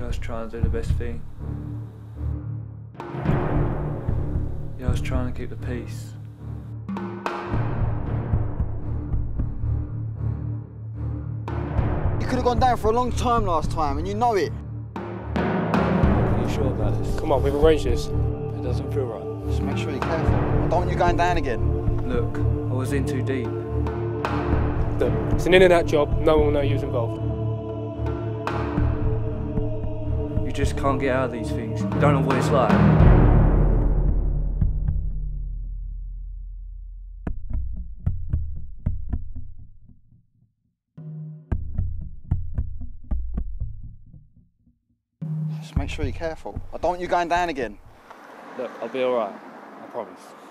I was trying to do the best thing. Yeah, I was trying to keep the peace. You could have gone down for a long time last time, and you know it. Are you sure about this? Come on, we've arranged this. It doesn't feel right. Just make sure you're careful. I don't want you going down again. Look, I was in too deep. Look, it's an in and out job, no one will know you was involved. You just can't get out of these things. You don't know what it's like. Just make sure you're careful. I don't want you going down again. Look, I'll be alright. I promise.